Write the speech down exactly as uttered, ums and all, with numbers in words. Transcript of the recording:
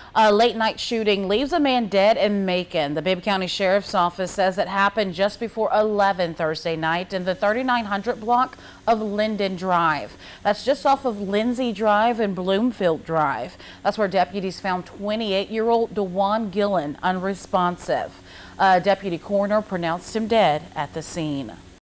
A late night shooting leaves a man dead in Macon. The Bibb County Sheriff's Office says it happened just before eleven Thursday night in the thirty-nine hundred block of Lindwood Drive. That's just off of Lindsay Drive and Bloomfield Drive. That's where deputies found twenty-eight-year-old DeJuan Gillen unresponsive. A deputy coroner pronounced him dead at the scene.